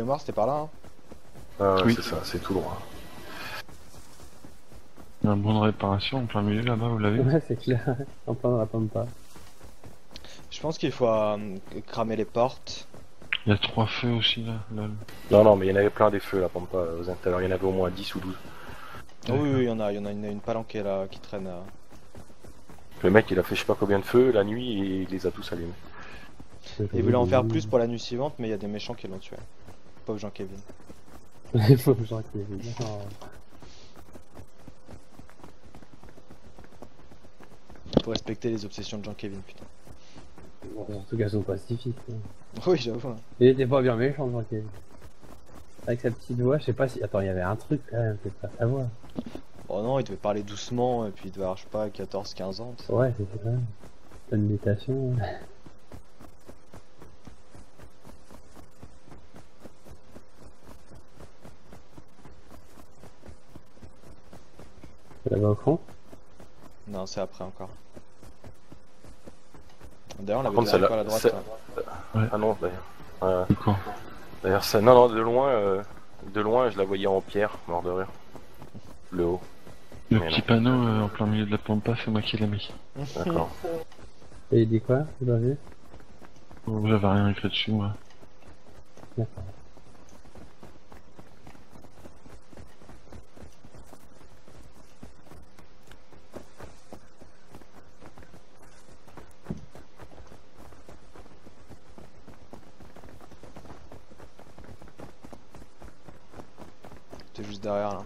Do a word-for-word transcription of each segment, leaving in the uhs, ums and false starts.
mémoire, c'était par là. Hein. Ah, Oui. c'est ça, c'est tout droit. Il y a un bon de réparation en plein milieu là-bas, vous l'avez? Ouais, c'est clair. En plein dans la pampa. Je pense qu'il faut euh, cramer les portes. Il y a trois feux aussi là. lol. Non, non, mais il y en avait plein des feux là, Pampa. Aux intérieurs, il y en avait au moins dix ou douze. Ah oui, oui, il y en a, il y en a une, une palanquée là qui traîne. euh. Le mec, il a fait je sais pas combien de feux la nuit et il les a tous allumés. Il voulait en faire plus pour la nuit suivante, mais il y a des méchants qui l'ont tué. Pauvre Jean-Kevin. Les pauvres gens qui étaient bien. Faut respecter les obsessions de Jean-Kevin, putain. Bon, en tout cas, ils sont pacifiques. Hein. Oui, j'avoue. hein. Il était pas bien méchant, Jean-Kevin. Avec sa petite voix, je sais pas si. Attends, il y avait un truc quand même, c'est pas sa voix. Oh non, il devait parler doucement, et puis il devait avoir, je sais pas, quatorze quinze ans. tu sais. Ouais, c'est ça. T'as une méditation. C'est là-bas au fond. Non, c'est après encore. D'ailleurs, on Par avait contre, déjà celle-là- pas à la droite. c'est- là. Ouais. Ah non, d'ailleurs. Euh, C'est quoi? d'ailleurs, ça... non, non, de loin, euh, de loin, je la voyais en pierre, mort de rire. Le haut. Le Mais petit non. panneau euh, en plein milieu de la pampa, c'est moi qui l'ai mis. D'accord. Et il dit quoi? Vous l'avez? Oh, j'avais rien écrit dessus moi. D'accord. T'es juste derrière là.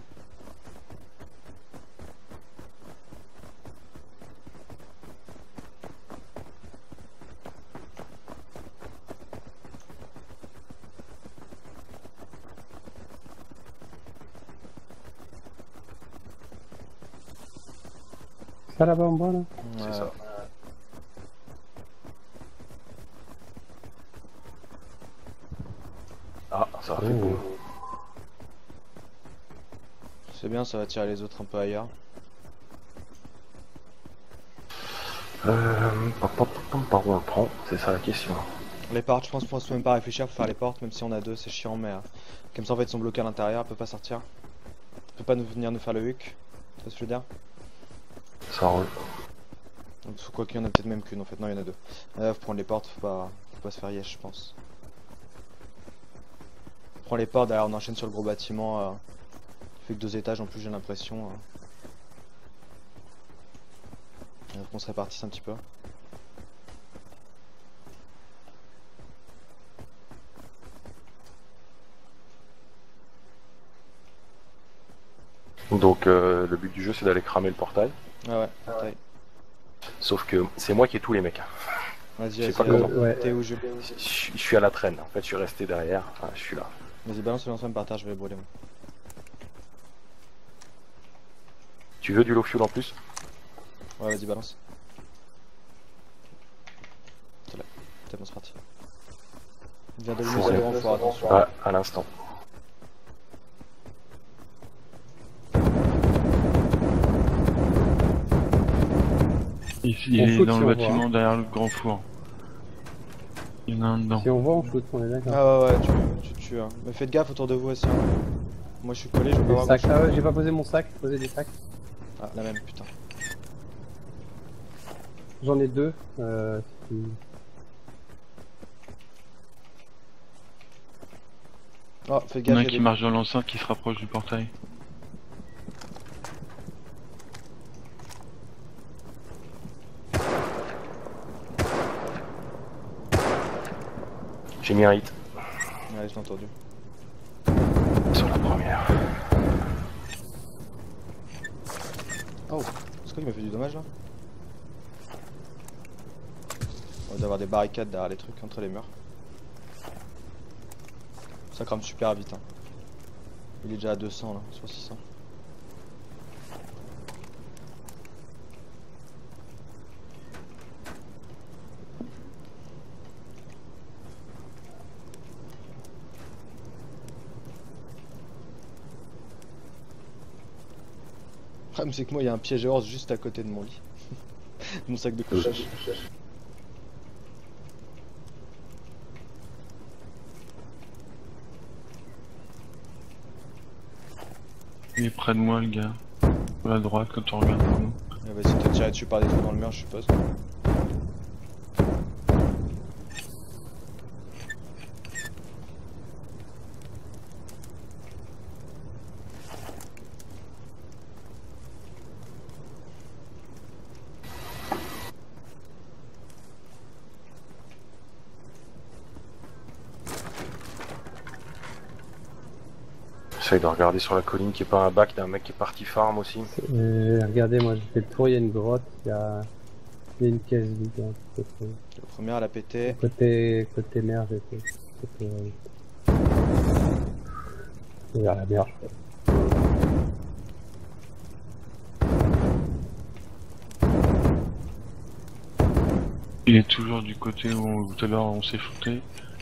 Ça là-bas en bas là? C'est Ouais. ça. Ah, ça a fait Oh. boum. C'est bien, ça va tirer les autres un peu ailleurs. Euh, pam, pam, pam, par où on le prend? C'est ça la question. Les portes, je pense qu'on se même pas réfléchir pour faire les portes, même si on a deux, c'est chiant, mais euh, comme ça en fait ils sont bloqués à l'intérieur, elle peut pas sortir. Elle peut pas nous, venir nous faire le huc. Tu vois ce que je veux dire? Ça roule. Donc, quoi qu'il y en a peut-être même qu'une en fait, non il y en a deux. Euh, faut prendre les portes, faut pas, faut pas se faire yesh je pense. On prend les portes, derrière on enchaîne sur le gros bâtiment. Euh, fait que deux étages en plus j'ai l'impression. Euh. Euh, qu'on se répartisse un petit peu. Donc euh, le but du jeu c'est d'aller cramer le portail. Ah ouais, taille. Sauf que c'est moi qui ai tous les mecs. Vas-y, Je sais vas-y, pas vas-y. comment. Ouais. T'es où je Je suis- je suis à la traîne. En fait, je suis resté derrière. Enfin, je suis là. Vas-y, balance le lance-flamme par terre, je vais les brûler moi. Tu veux du low fuel en plus? Ouais, vas-y, balance. C'est là. C'est bon, c'est parti. Il vient de le Fourré. le renfort, attention. Ouais, à l'instant. Ici, On il est fout dans si le on bâtiment voit. derrière le grand four. Il y en a un dedans. Si on voit, on shoot, on est d'accord. Ah ouais, ouais, tu, tu tues. Hein. Mais faites gaffe autour de vous aussi. Hein. Moi je suis collé, je peux pas Des voir sacs. grand-chose. Ah ouais, j'ai pas posé mon sac, j'ai posé des sacs. Ah, la même, putain. J'en ai deux. Euh, si- Oh, fais Il y en gaffe, a un il y qui a des... marche dans l'enceinte qui se rapproche du portail. J'ai mis un hit Ouais, je l'ai entendu. sur la première. Oh, c'est quoi qui m'a fait du dommage là? On doit avoir des barricades derrière les trucs entre les murs. Ça crame super vite. Hein. Il est déjà à deux cents là, soit six cents. Le problème c'est que moi il y a un piège à ours juste à côté de mon lit. Mon sac de couchage. Il est près de moi, le gars. À la droite, quand on regarde par nous. Il va essayer de te tirer dessus par des trous dans le mur, je suppose. J'essaye de regarder sur la colline qu'il n'y ait pas un bac d'un mec qui est parti farm aussi. Euh, regardez, moi j'ai fait le tour, il y a une grotte, il y a, il y a une caisse vide. Hein, côté, Le premier à la péter. côté, côté mer, j'étais. Côté, euh, vers la mer, je crois. Il est toujours du côté où, on- tout à l'heure on s'est fouté.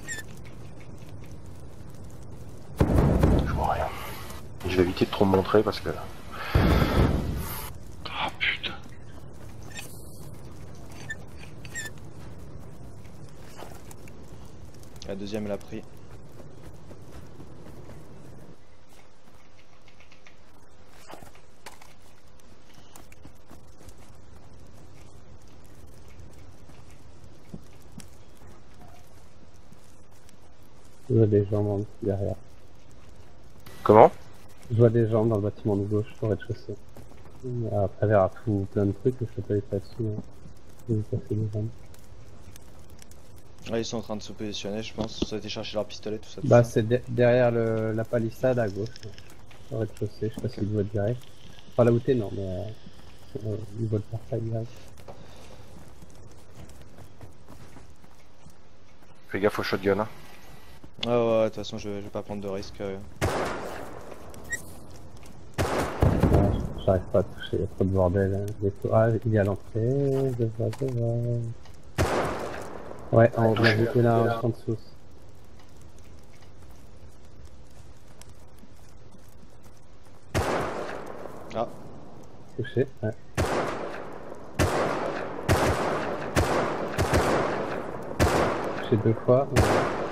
Je vois rien. Je vais éviter de trop me montrer parce que... Ah putain. La deuxième, elle a pris. Je vois des gens en- derrière. Comment? Je vois des gens dans le bâtiment de gauche, au rez-de-chaussée. À travers à tout plein de trucs, je sais pas les passer. Hein. Je vais passer des gens. Là, ils sont en train de se positionner, je pense. Ça a été chercher leur pistolet, tout ça. tout Bah, ça. c'est de- derrière le, la palissade à gauche, au rez-de-chaussée. Je sais pas si le voit direct. Enfin, là où t'es, non, mais euh, c'est au niveau de portail direct. Fais gaffe au shotgun. Hein. Ah ouais, ouais, de toute façon, je, je vais pas prendre de risque. euh. Ouais, j'arrive pas à toucher, il y a trop de bordel. Hein. Les to- Ah, il est à l'entrée, je vois, je vois. Ouais, on va jeter là en dessous. Ah, Touché, ouais. Touché deux fois. Ouais.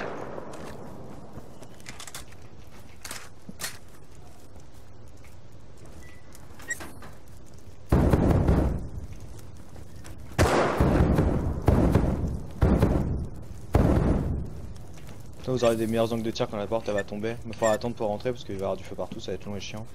là, vous aurez des meilleurs angles de tir quand la porte elle va tomber. Mais faudra attendre pour rentrer parce qu'il va y avoir du feu partout, ça va être long et chiant.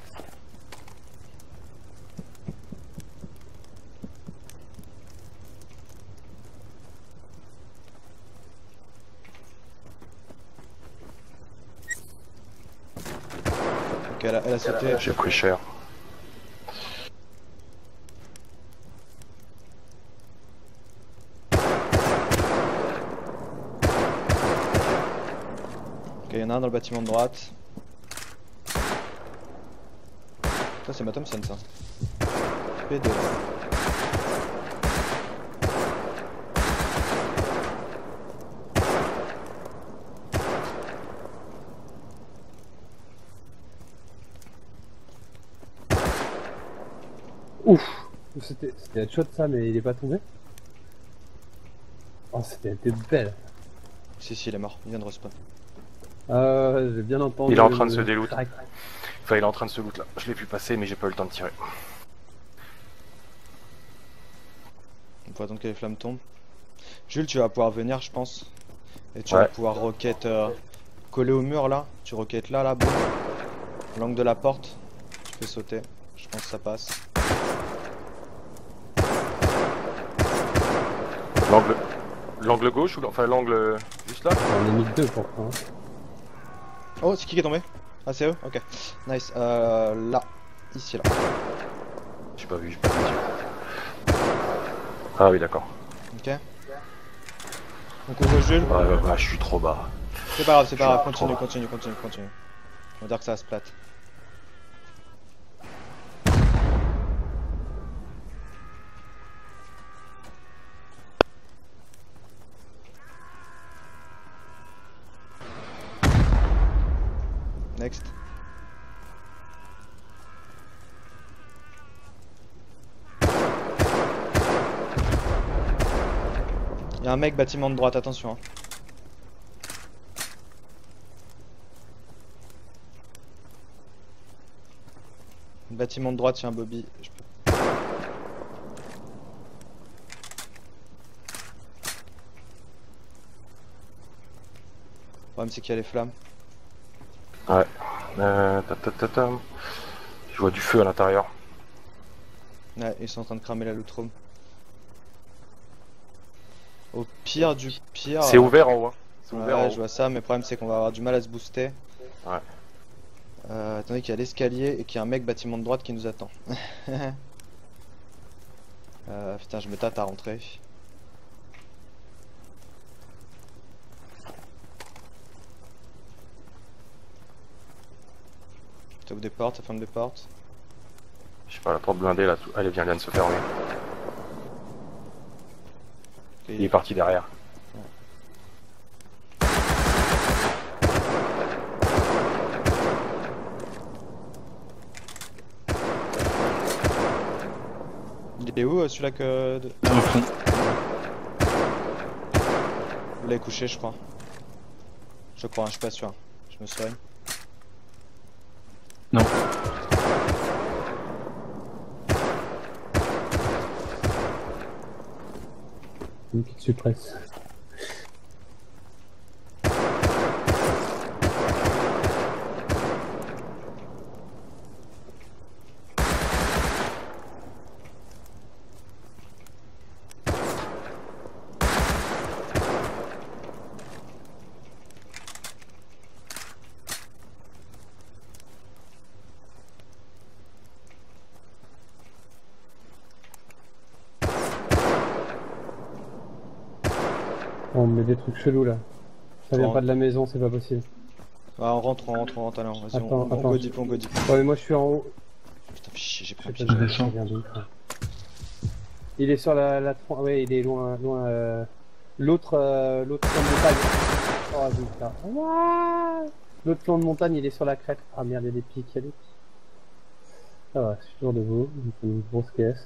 Ok, elle a, elle a sauté. J'ai pris cher. Ok, il y en a un dans le bâtiment de droite. Ça, c'est ma Thompson, ça. P deux. Ouf! C'était c'était headshot ça, mais il est pas tombé? Oh, c'était était belle! Si, si, il est mort, il vient de respawn. Ah, ouais, j'ai bien entendu. Il est en train de le se déloot. crack. Enfin, il est en train de se loot là. Je l'ai vu passer, mais j'ai pas eu le temps de tirer. Il faut attendre que les flammes tombent. Jules, tu vas pouvoir venir, je pense. Et tu Ouais. vas pouvoir rocket euh, coller au mur là. Tu roquettes là, là, boum. L'angle de la porte. Tu fais sauter. Je pense que ça passe. L'angle... L'angle gauche ou... Enfin, l'angle... Juste là? On est mis que deux pourtant. Hein. Oh, c'est qui qui est tombé? Ah, c'est eux? Ok. Nice. Euh, là. Ici, là. J'ai pas vu, j'ai pas vu. Ah oui, d'accord. Ok. Donc on voit Jules. Ouais, ouais, ouais, je suis trop bas. C'est pas grave, c'est pas Je grave. suis Continue, trop- continue, continue, continue. On va dire que ça se plate. Next. Il y a un mec bâtiment de droite, attention. Hein. Bâtiment de droite, tiens Bobby. Je peux... Le problème c'est qu'il y a les flammes. Ouais. Euh, ta, ta, ta, ta. Je vois du feu à l'intérieur. Ouais, ils sont en train de cramer la loot room. Au pire du pire... C'est euh, ouvert en haut. Hein. C'est Ouais, ouvert en je haut. vois ça, mais le problème c'est qu'on va avoir du mal à se booster. Ouais. Euh, attendez qu'il y a l'escalier et qu'il y a un mec bâtiment de droite qui nous attend. euh, putain, je me tâte à rentrer. T'ouvres des portes, ça ferme des portes. Je sais pas, la porte blindée là, tout... allez, vient, vient de se fermer. Ok, Il est parti derrière. Il est où euh, celui-là que... de- Au fond. Vous l'avez couché je crois. Je crois, hein, je suis pas sûr. Je me soigne. Non. Une petite suppresse. On me met des trucs chelous là. Ça vient Bon. pas de la maison, c'est pas possible. Ouais, on rentre, on rentre, on rentre, allez, vas-y, Attends, on, on attends. go deep, on go deep. Ouais, mais moi je suis en haut. Putain, fais chier, j'ai pris Je un sais piège. pas je d'où descends. ça vient, d'où, ça. Il est sur la, la tron- ouais, il est loin, loin. Euh... L'autre, euh, l'autre flanc de montagne. Oh putain. Ouah. L'autre flanc de montagne, il est sur la crête. Ah merde, il y a des pics, il y a des pics. Ça va, je suis toujours debout. C'est une grosse caisse.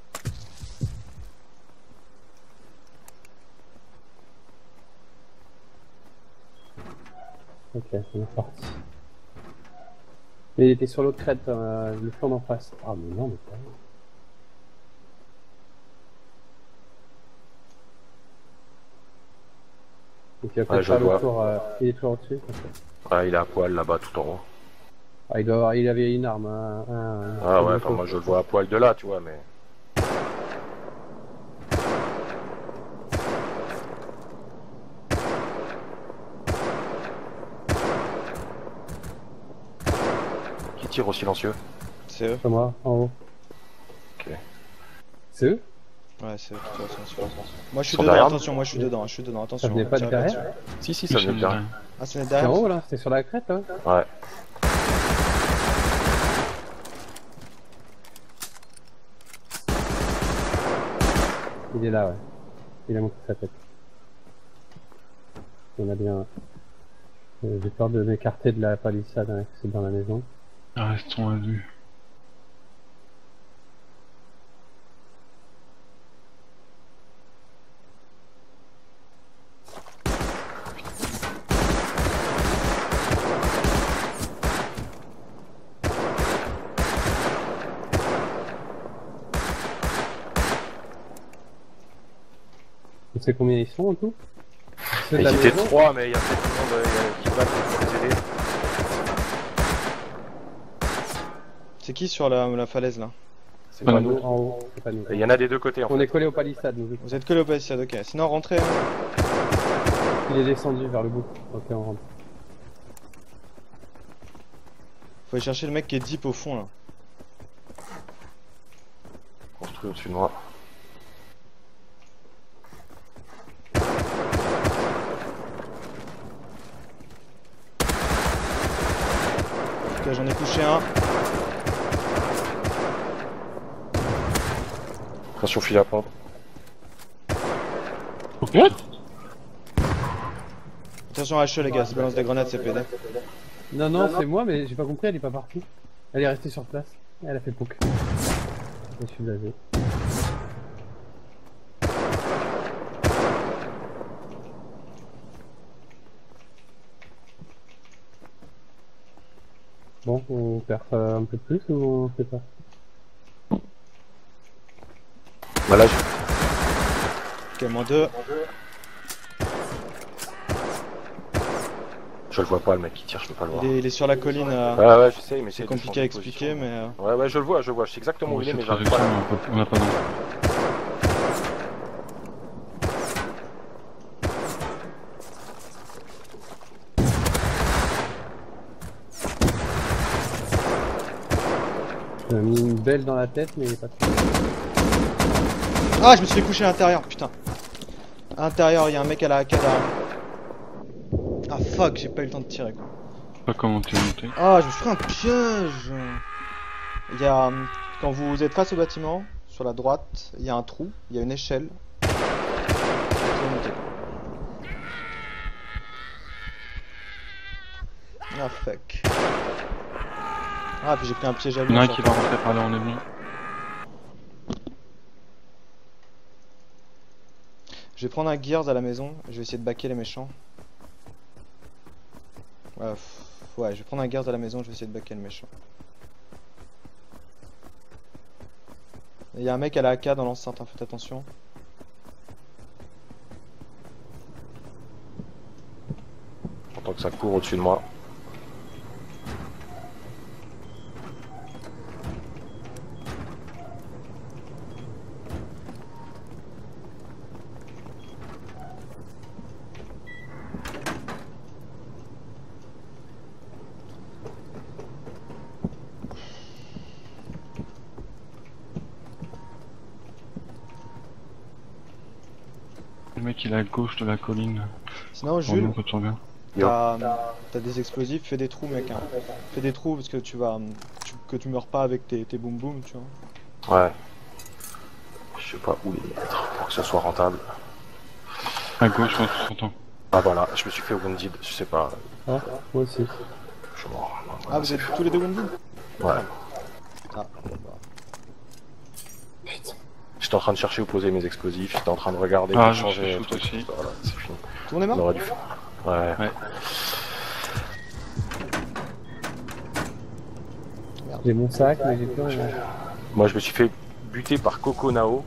Ok, on est parti. Mais il était sur l'autre crête, euh, le flanc d'en face. Ah mais non, mais pas. Et puis après Ouais, je faire le le vois. tour, euh, il est toujours au-dessus. Ok. Ouais, il est à poil là-bas tout en haut. Ah, il doit avoir, il avait une arme. Un, un, Ah un ouais, moto. enfin moi je le vois à poil de là, tu vois, mais. Qui tire au silencieux? C'est eux. C'est moi, en haut. Ok. C'est eux? Ouais, c'est eux, de toute façon, c'est eux. Moi je suis Ils sont dedans, derrière attention, moi je suis dedans, je suis dedans, attention. Ça venait pas de tire derrière? dessus. Si, si, ça vient de Michel, bien. Ah, c'est C'est en derrière. haut là? C'était sur la crête là? Ouais. Il est là, ouais. Il a montré sa tête. On a bien. Euh, J'ai peur de m'écarter de la palissade, hein, c'est dans la maison. Restons à vue. On sait combien ils sont en tout? Ceux de Ils la étaient maison? trois, mais il y a peut-être tout le monde euh, qui va pour les aider. C'est qui sur la, la falaise là? C'est Pas pas nous. nous. En haut, c'est pas nous. Il y en a des deux côtés en On fait. est collé aux palissades, nous. Vous êtes collés au palissade, ok. Sinon rentrez. Hein. Il est descendu vers le bout. Ok, on rentre. Faut aller chercher le mec qui est deep au fond là. Construit au-dessus de moi. Ok, j'en ai couché un. Attention, fil à pompe. What? Attention à H E les gars, ça balance des grenades, c'est P D. Non, non, c'est moi, mais j'ai pas compris, elle est pas partie. Elle est restée sur place. Elle a fait poke. Je suis blasé. Bon, on perd euh, un peu plus ou on fait pas? Bah là, je... Ok, moins deux. je le vois pas, le mec qui tire, je peux pas le voir. Il est, il est sur la colline. euh, Ouais, ouais, je sais, mais C'est de compliqué changer à de expliquer, position. mais. euh, Ouais, ouais, je le vois, je le vois, je sais exactement où il est, Cette mais j'arrive traduction, pas. on n'a pas d'angle. J'ai mis une belle dans la tête, mais il est pas tout. Ah, je me suis fait coucher à l'intérieur, putain. À l'intérieur, il y a un mec à la A K derrière. Ah fuck, j'ai pas eu le temps de tirer quoi. Je sais pas comment tu es monté. Ah, je me suis fait un piège. Il y a. hum, Quand vous êtes face au bâtiment, sur la droite, il y a un trou, il y a une échelle. Vous pouvez monter. Ah fuck. Ah, puis j'ai pris un piège à Il y en a un lui. qui va rentrer par là, on est bon. Je vais prendre un Gears à la maison, je vais essayer de backer les méchants. Ouais, pff, ouais, je vais prendre un Gears à la maison, je vais essayer de backer le méchant. Il y a un mec à la A K dans l'enceinte, hein, faites attention. J'entends que ça court au-dessus de moi. Le mec il est à gauche de la colline. Sinon, Oh Jules, non, quand tu reviens. t'as t'as des explosifs, fais des trous, mec. Hein. Fais des trous parce que tu vas. tu- que tu meurs pas avec tes, tes boum boum, tu vois. Ouais. Je sais pas où les mettre pour que ce soit rentable. À gauche, on s'entend. Ah voilà, je me suis fait wounded, je sais pas. Ah, moi aussi. Je suis mort. Non, Ah, voilà, vous c'est êtes fait. tous les deux wounded? Ouais. Ah, bon, bah. J'étais en train de chercher où poser mes explosifs, j'étais en train de regarder Ah, pour je changer me les shoot trucs. aussi. Voilà, c'est fini. Tout le monde est On mort? aurait dû faire. Ouais. Ouais. J'ai mon sac, mais j'ai plus rien. Moi je me suis fait buter par Coco Nao.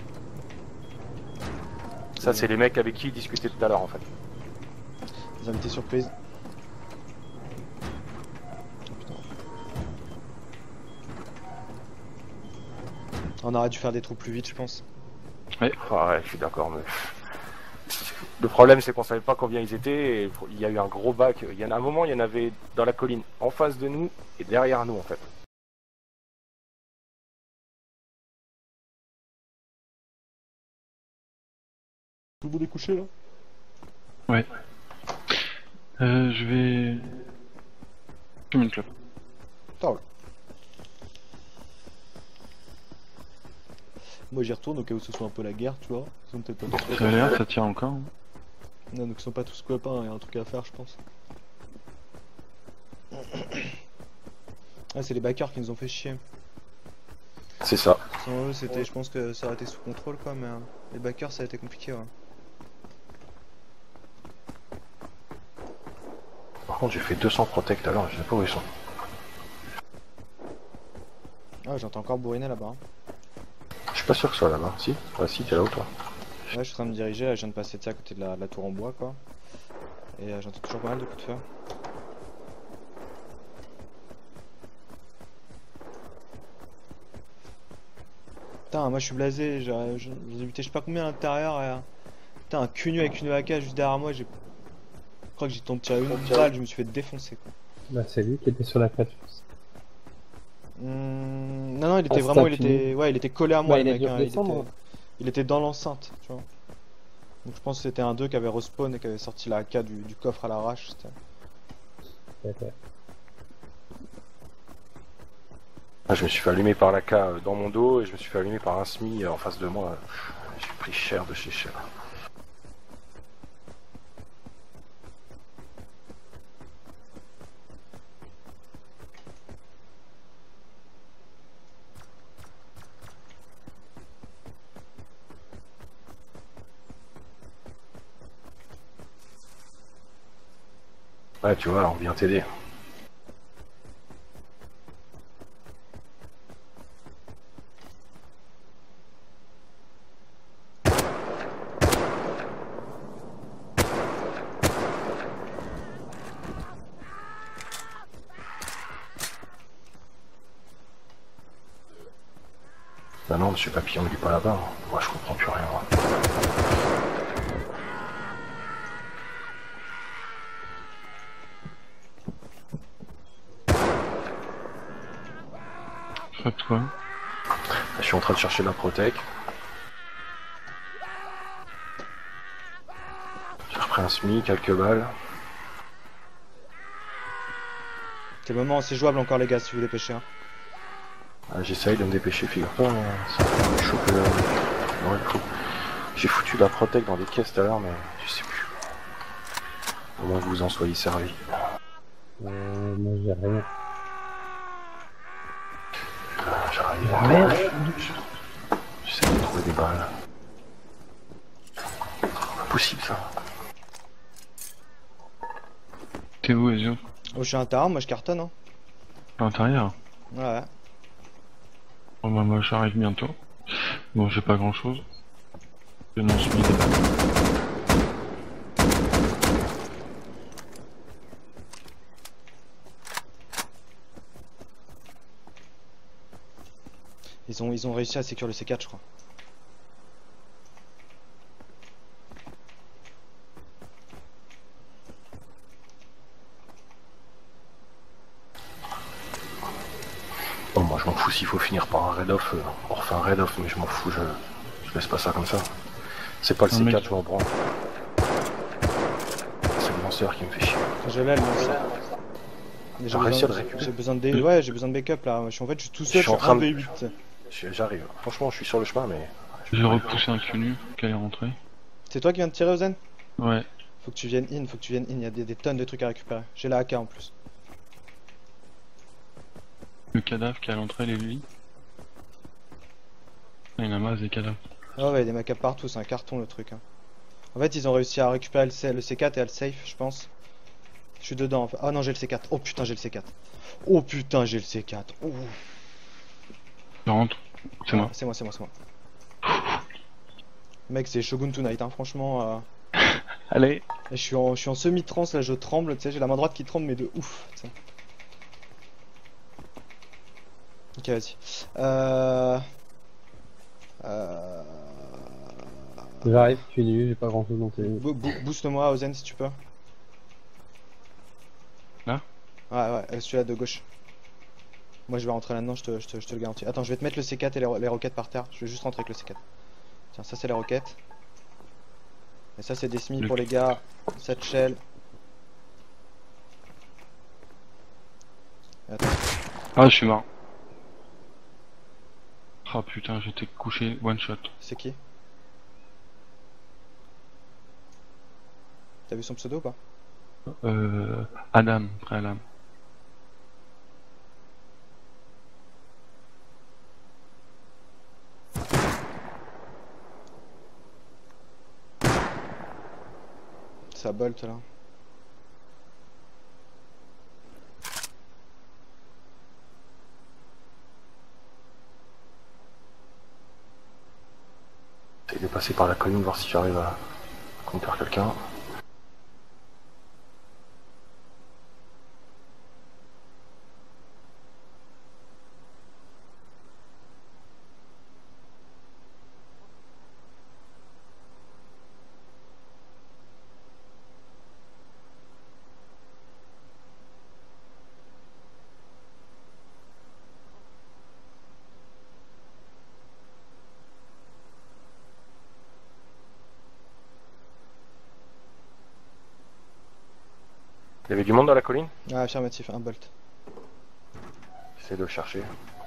Ça c'est les mecs avec qui il discutait tout à l'heure en fait. Les invités surprises. Oh, putain. On aurait dû faire des trous plus vite, je pense. Ah ouais, je suis d'accord, mais. Le problème c'est qu'on savait pas combien ils étaient et il y a eu un gros bac. Il y en a un moment, il y en avait dans la colline en face de nous et derrière nous en fait. Tout le monde est couché là? Ouais. Euh, je vais... Je mets une clope. Ça roule. Moi j'y retourne au cas où ce soit un peu la guerre, tu vois. Ils sont peut-être pas tous Ça a l'air, ça tire encore. hein. Non, donc ils sont pas tous copains, il y a un truc à faire, je pense. Ah, c'est les backers qui nous ont fait chier. C'est ça. Sans eux, c'était, je pense que ça aurait été sous contrôle quoi, mais euh, les backers ça a été compliqué. Ouais. Par contre, j'ai fait deux cents protect alors, je sais pas où ils sont. Ah, j'entends encore bourriner là-bas. Hein. Je suis pas sûr que ce soit là-bas. Si? Ah si, t'es là où toi? Là, je suis en train de me diriger, là, je viens de passer de ça à côté de la, la tour en bois quoi. Et euh, j'entends toujours pas mal de coups de feu. Putain, moi je suis blasé, j'ai j'ai- j'ai buté je sais pas combien à l'intérieur. Et, euh, putain, un cunu avec une A K juste derrière moi, j'ai. Je crois que j'ai tombé tiré une balle, je me suis fait défoncer quoi. Bah, c'est lui qui était sur la crête, je pense. Hmm, non, non, il était Ah, vraiment, c'est il un était, ouais, il était collé à moi, Bah, le il a mec. dû Hein, il, redescendre. était... il était dans l'enceinte, tu vois. Donc je pense que c'était un deux qui avait respawn et qui avait sorti la A K du, du coffre à l'arrache. c'était- D'accord. Ah, je me suis fait allumer par la K dans mon dos et je me suis fait allumer par un S M I en face de moi. J'ai pris cher de chez cher. Ouais, tu vois, on vient t'aider. Bah non, Monsieur Papillon, il est pas là-bas. Moi, je comprends plus rien. Moi. Frappe-toi. Je suis en train de chercher la Protec. J'ai repris un S M I, quelques balles. C'est le moment, c'est jouable encore les gars si vous dépêchez. Hein. Ah, j'essaye de me dépêcher, figure-toi. Ça me chope le... Ouais, il faut... J'ai foutu la Protec dans des caisses tout à l'heure, mais je sais plus. Au moins que vous en soyez servi. Euh, moi j'ai rien. Ah, j'arrive à... Merde. J'essaie de trouver des balles. Impossible ça. T'es où, Ezio? Oh, je suis à l'intérieur, moi je cartonne. Hein. À l'intérieur? Ouais. Oh, bah, moi j'arrive bientôt. Bon, j'ai pas grand chose. Je n'en suis mis des balles. Ils ont, ils ont réussi à sécuriser le C quatre, je crois. Bon, moi je m'en fous s'il faut finir par un raid off. Euh, on refait un raid off, mais je m'en fous, je... je laisse pas ça comme ça. C'est pas le Un C quatre, mec. je m'en branle. C'est le lanceur qui me fait chier. Je l'ai le lanceur. Mais J'ai T'as réussi à le besoin, récupérer? j'ai besoin de dé- ouais, j'ai besoin de backup là. Je suis en fait, je suis tout seul, Je suis en sur train un de- V huit. Je- J'arrive. Franchement, je suis sur le chemin, mais... J'ai repoussé un cunu qui allait rentrer. C'est toi qui viens de tirer, Ozen? Ouais. Faut que tu viennes in, faut que tu viennes in. Il y a des, des tonnes de trucs à récupérer. J'ai la A K en plus. Le cadavre qui est à l'entrée, les lui. Il y en a masse des cadavres. Ah ouais, des macaps partout, c'est un carton le truc. Hein. En fait, ils ont réussi à récupérer le, C le C quatre et à le safe, je pense. Je suis dedans. En fait. Ah non, j'ai le C quatre. Oh putain, j'ai le C quatre. Oh putain, j'ai le C quatre. Ouh. Je rentre. C'est moi. C'est moi, c'est moi, c'est moi. Mec, c'est Shogun Tonight, hein, franchement. Euh... Allez. Et je suis en, je suis en semi-trance là, je tremble, tu sais, j'ai la main droite qui tremble, mais de ouf. Tu sais. Ok, vas-y. Euh... Euh... J'arrive, je suis nu, j'ai pas grand chose dans tes. Bo- bo- Booste-moi, Ozen, si tu peux. Là? Ouais, ouais, euh, celui-là de gauche. Moi, je vais rentrer là-dedans, je te, je, te, je te le garantis. Attends, je vais te mettre le C quatre et les, ro- les roquettes par terre. Je vais juste rentrer avec le C quatre. Tiens, ça, c'est les roquettes. Et ça, c'est des S M I Le- pour les gars. Cette shell. Attends. Ah, je suis mort. Ah putain, j'étais couché one shot. C'est qui? T'as vu son pseudo ou pas? Euh. Adam, frère Adam. Ça bolt là. J'essaie de passer par la colline, voir si j'arrive à conquérir quelqu'un. Il y avait du monde dans la colline? Ah, affirmatif, un bolt. J'essaie de le chercher.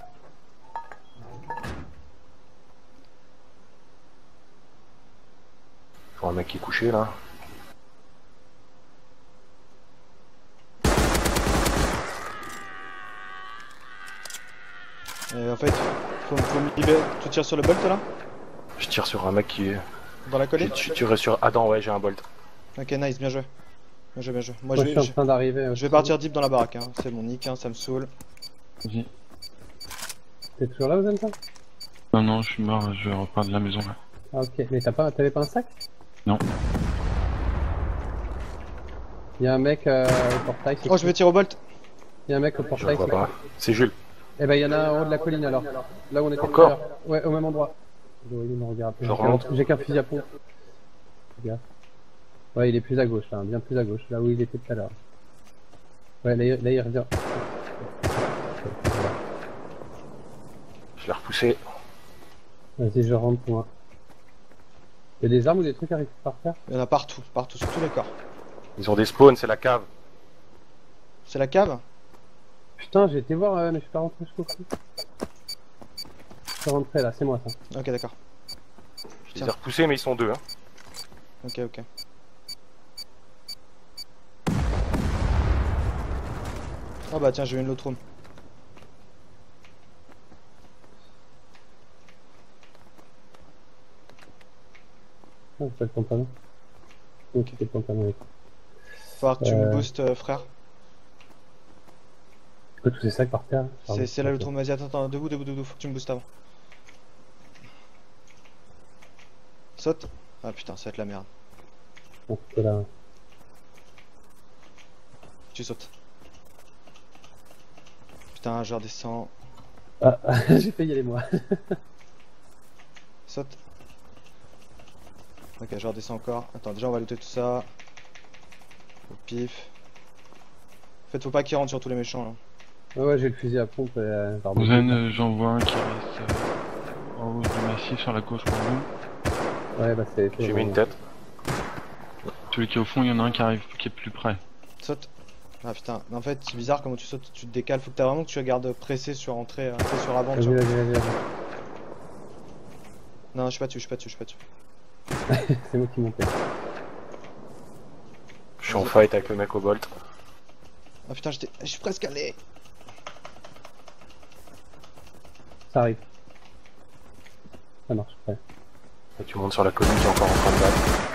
Je vois un mec qui est couché là. Et en fait, faut, faut me libérer. Tu tires sur le bolt là? Je tire sur un mec qui est... Dans la Je colline? je tire sur Adam, ouais, j'ai un bolt. Ok, nice, bien joué. Bien joué, bien joué. Moi, Moi, je je vais, suis en je, train d'arriver. je vais partir deep dans la baraque, hein. C'est mon nick, hein, ça me saoule. Vas-y. T'es toujours là, Ozen, toi? Non, non, je suis mort, je repars de la maison là. Ah, ok. Mais t'as pas, t'avais pas un sac? Non. Y'a un mec euh, au portail. c'est Oh, je vais tirer au bolt. Y'a un mec au Je le portail. vois c'est pas. C'est Jules. Eh ben, il y en a en haut de la colline alors. Là où on était tout Encore à l'heure. Ouais, au même endroit. Oui, il me regarde. Je J'ai remonte. qu'un- J'ai qu'un fusil à pompe. Fais gaffe. Ouais, il est plus à gauche là, bien plus à gauche, là où il était tout à l'heure. Ouais, là, il- là il revient. Je l'ai repoussé. Vas-y, je rentre moi. Il y a des armes ou des trucs à récupérer par terre? Il y en a partout, partout, sur tous les corps. Ils ont des spawns, c'est la cave. C'est la cave? Putain, j'ai été voir, euh, mais je suis pas rentré jusqu'au fond. Je suis rentré là, c'est moi ça. Ok, d'accord. Je les ai repoussés, mais ils sont deux. Hein. Ok, ok. Oh bah tiens, j'ai eu une autre room. Ah, c'est pas le pantalon. Donc c'était le pantalon avec. Faut voir que tu me Euh. boostes, euh, frère. C'est quoi tous ces sacs par terre? Pardon. C'est c'est là l'autre room. Vas-y, attends, attends, debout, debout, debout. Faut que tu me boostes avant. Saute. Ah putain, ça va être la merde. Bon, c'est là. Tu sautes. Putain, je redescends. Ah, j'ai failli y aller moi. Saute. Ok, je redescends encore. Attends, déjà on va looter tout ça. Au pif. En fait, faut pas qu'ils rentrent sur tous les méchants là. Ouais, ouais, j'ai le fusil à pompe. Euh, pardon. Vous euh, j'en vois un qui reste euh, en haut du massif sur la gauche pour vous. Ouais, bah c'est. c'est J'ai bon. mis une tête. Celui qui est au fond, il y en a un qui arrive, qui est plus près. Saute. Ah putain, en fait, c'est bizarre comment tu sautes, tu te décales. Faut que t'as vraiment que tu regardes pressé sur entrée, euh, tu sais, sur avant. Tu Vas-y, vois. vas-y, vas-y, vas-y. Non, je suis pas dessus, je suis pas dessus, je suis pas dessus. C'est moi qui montais. Je suis en fight avec le mec au bolt. Ah putain, j'étais, je suis presque allé. Ça arrive. Ça marche, ouais. Et tu montes sur la colline qui est encore en train de battre.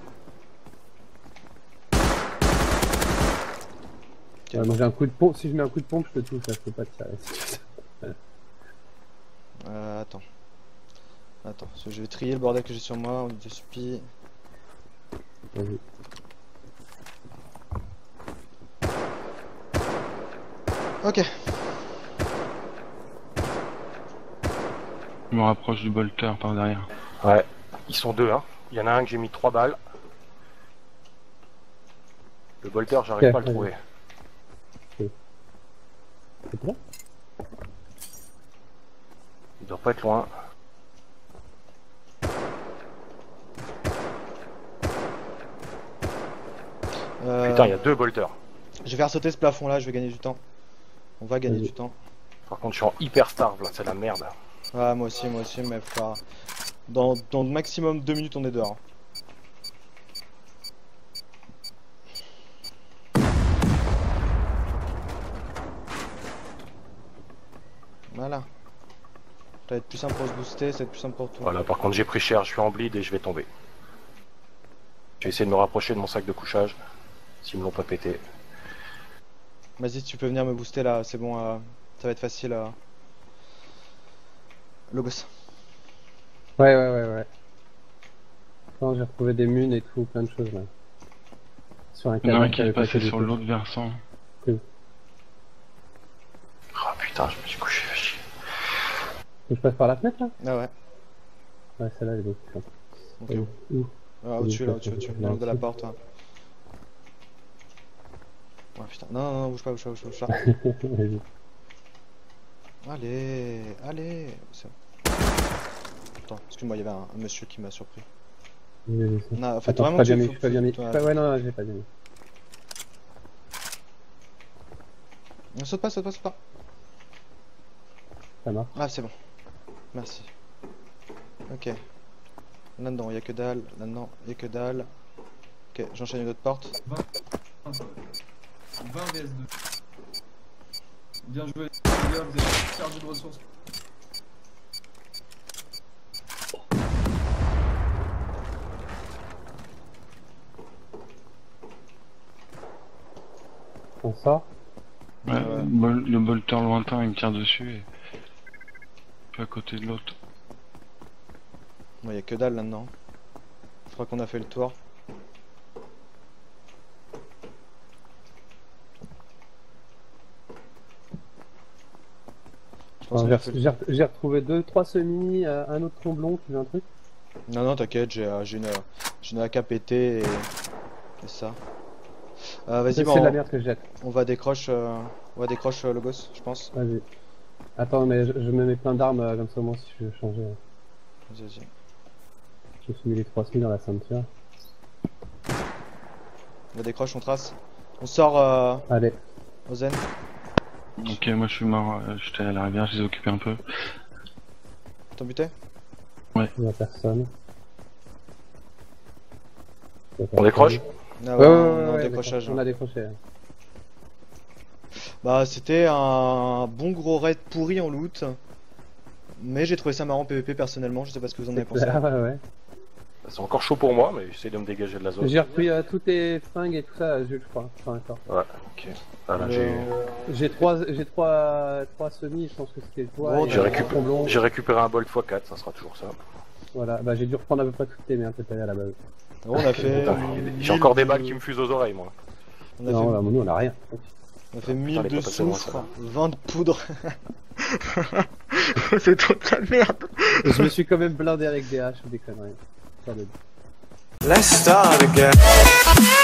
Ouais, moi j'ai un coup de pompe. Si je mets un coup de pompe, je te touche. Là, je peux pas te tirer. Si tu fais ça. Euh, attends. Attends, parce que je vais trier le bordel que j'ai sur moi. Je suis. Vas-y. Ok. Je me rapproche du bolter par derrière. Ouais. Ils sont deux, hein. Il y en a un que j'ai mis trois balles. Le bolter, j'arrive Ok, pas à le vas-y. trouver. C'est bon? Il doit pas être loin. Euh, Putain, il y a deux bolters. Je vais faire sauter ce plafond là, je vais gagner du temps. On va gagner Vas-y. du temps. Par contre, je suis en hyper starve là, c'est la merde. Ah, moi aussi, moi aussi, mais faut pas- Dans, dans le maximum deux minutes, on est dehors. Voilà. Ça va être plus simple pour se booster, ça va être plus simple pour tout. Voilà, par contre, j'ai pris cher, je suis en bleed et je vais tomber. Je vais essayer de me rapprocher de mon sac de couchage. S'ils me l'ont pas pété. Vas-y, tu peux venir me booster là, c'est bon, euh, ça va être facile. Euh... Logos. Ouais, ouais, ouais, ouais. Non, j'ai retrouvé des munes et tout, plein de choses là. Sur un Il y en a un cadavre qui est avait pas passé été sur détruit. l'autre versant. Oh putain, je me suis couché, fais chier. Faut que je passe par la fenêtre là? Ah ouais. Ouais, celle-là elle est beaucoup. chiante. Ok. Ouais. Où? Ah, au-dessus là, au-dessus, au-dessus, dans l'angle de la porte. Ouais. Ouais, putain, non, non, non, bouge pas, bouge pas, bouge pas, bouge pas. Vas-y. Allez, allez. C'est bon. Attends, excuse-moi, il y avait un, un monsieur qui m'a surpris. Vas-y, vas-y. Non, en fait, Attends, vraiment, je suis pas bien tu- mis, faut- je suis pas bien mis. faut- Je suis pas- Ouais, non, non, j'ai pas bien mis. Non, saute pas, saute pas, saute pas. Ça marche. Ah, c'est bon. Merci. Ok. Là-dedans, il y a que dalle. Là-dedans, il y a que dalle. Ok, j'enchaîne une autre porte. vingt V S deux. Bien joué, les gars, vous avez perdu de ressources. On sort. Ouais, Ouais. le bol- le bolter lointain il me tire dessus et je suis à côté de l'autre. Bon, il y a que dalle là-dedans. Je crois qu'on a fait le tour. ça j'ai me re- fait- j'ai re- j'ai retrouvé deux, trois semis, euh, un autre tromblon, tu veux un truc? Non, non, t'inquiète, j'ai euh, j'ai une, j'ai une A K pété et, et ça. Euh, Vas-y, C'est bon, de la on, merde que je jette. on va décroche, euh, on va décroche euh, le gosse, je pense. Vas-y. Attends, mais je, je me mets plein d'armes euh, comme ça, moi, si je veux changer. Vas-y, vas-y. Je me suis mis les trois semis dans la ceinture. On va décroche, on trace. On sort euh, Allez. au zen. Ok, moi je suis mort, euh, j'étais à la rivière, je les ai occupés un peu. T'en butais? Il n'y a personne. Il y a On décroche? Ah Ouais, ouais, on ouais, est en ouais, décrochage. d'accord. On hein. a décroché. Bah, c'était un bon gros raid pourri en loot. Mais j'ai trouvé ça marrant P V P personnellement, je sais pas ce que vous en avez pensé. Ah ouais, ouais. C'est encore chaud pour moi, mais j'essaie de me dégager de la zone. J'ai repris euh, tous tes fringues et tout ça, Jules, je crois. Enfin, d'accord. Ouais, ok. Ah, là, Le- j'ai J'ai trois, j'ai trois, trois semis, je pense que c'était toi. Bon, et j'ai un récupéré, tromblon. j'ai récupéré un bolt fois quatre, ça sera toujours ça. Voilà, bah j'ai dû reprendre à peu près toutes tes merdes que t'avais à la base. On a fait. Putain, J'ai mille encore des de- balles qui me fusent aux oreilles, moi. On a Non, fait, là, nous on a rien. on a fait Putain, mille les de potes, c'est bon, soufre, ça va. vingt de poudre. C'est trop de la merde. Je me suis quand même blindé avec des haches ou des conneries. Sur le- Let's start again.